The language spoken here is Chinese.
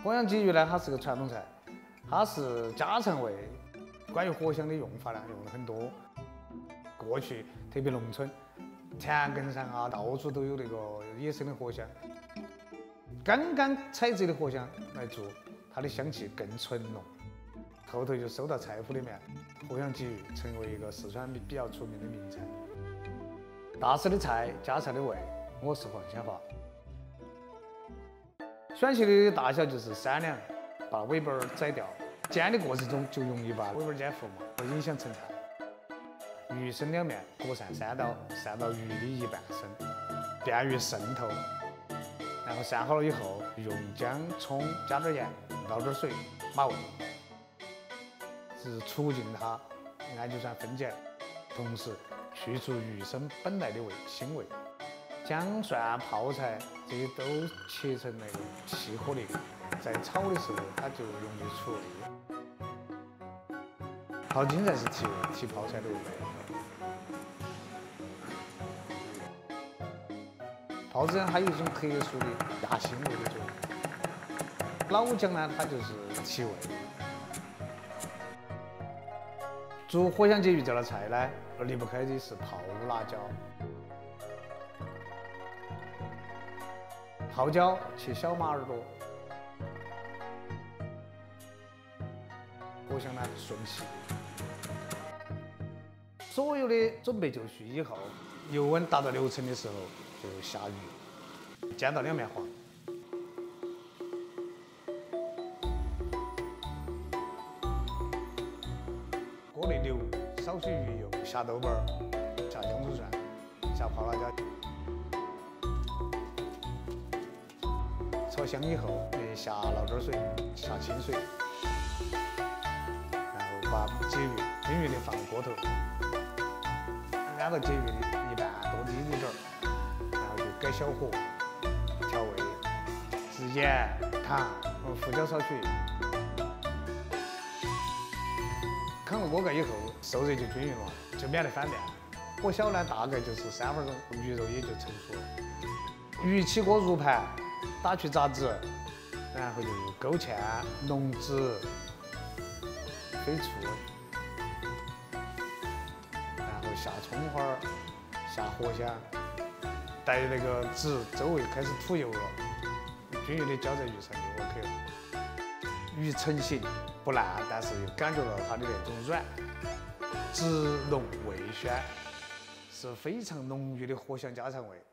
藿香鲫鱼呢，它是个传统菜，它是家常味。关于藿香的用法呢，用了很多。过去特别农村，田埂上啊，到处都有那个野生的藿香。刚刚采摘的藿香来做，它的香气更醇浓。后头就收到菜谱里面，藿香鲫鱼成为一个四川比较出名的名菜。大师的菜，家常的味，我是黄先华。选取的大小就是3两，把尾巴宰掉。煎的过程中就容易把尾巴煎糊嘛，会影响成菜。鱼身两面各扇3刀，扇到鱼的1半身，便于渗透。然后扇好了以后，用姜、葱加点盐，倒点水码味，是促进它氨基酸分解，同时去除鱼身本来的腥味。姜、蒜、泡菜这些都切成那个细颗粒，在炒的时候它就容易出味。泡筋才是提味，提泡菜的味。泡子姜还有一种特殊的压腥味的作用。老姜呢，它就是提味。做藿香鲫鱼这道菜呢，离不开的是泡辣椒。泡椒切小马耳朵，藿香呢顺其。所有的准备就绪以后，油温达到6成的时候就下鱼，煎到两面黄。锅内留少许鱼油，下豆瓣儿，下姜葱蒜，下泡辣椒。炒香以后，下捞点水，下清水，然后把鲫鱼均匀的放锅头，按照鲫鱼的一半多滴一点儿，然后就改小火调味，是盐、糖和胡椒少许。扛过锅盖以后，受热就均匀了，就免得翻面。火小呢，大概就是3分钟，鱼肉也就成熟了。鱼起锅入盘。打去杂质，然后就勾芡、浓汁、飞醋，然后下葱花儿、下藿香，待那个汁周围开始吐油了，均匀的浇在鱼上就 OK 了。鱼成型不烂，但是又感觉到它的那种软，质浓味鲜，是非常浓郁的藿香家常味。